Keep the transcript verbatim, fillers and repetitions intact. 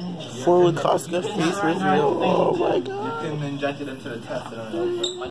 Full Costco face reveal. Oh my god. You can inject it into the test.